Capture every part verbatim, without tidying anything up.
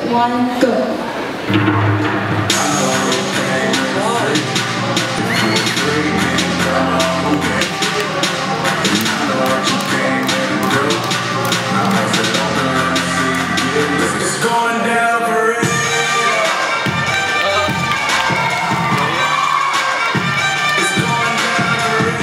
one, go. It's going down for real. It's going down for real.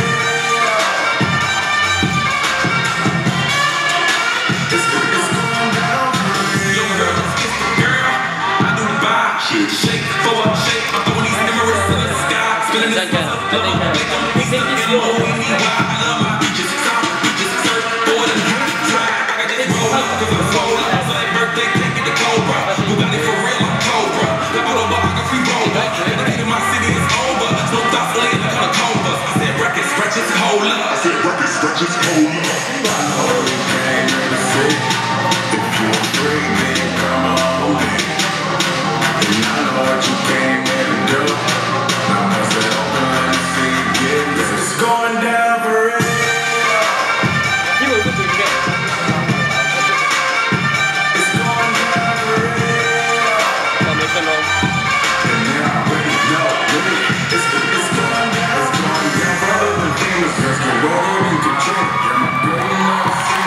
It's, it's going down for real. Yo, girl, it's the girl. I do buy shit. Shake for a shake. I'm throwing these emeralds to the sky. Spinning this stuff. Love my make them be stuck in the hole. We need why. I love my beaches. South beaches. Surf, board, and half dry. I got this roll up because I'm sold up. So that birthday cake in the Cobra. Who got it for real? I'm Cobra. The autobiography roller. And the heat of my city is over. No thoughts laying in the Cobra. I said records, stretches, hold up. I said records, stretches, hold up. I know you came here to see. If you're free, then come on in. And I know what you came here to do. Now I said open, let me see you get this. It's going down for real.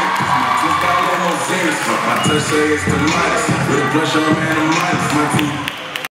My touch say it's the minus, with a blush on man and minus, my teeth.